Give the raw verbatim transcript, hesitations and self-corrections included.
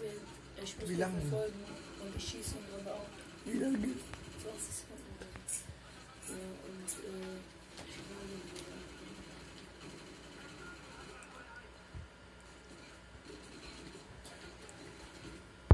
will. Ich muss Wie ihn lange? verfolgen und ich schieße ihn gerade auch. Wie lange? zwanzig Sekunden.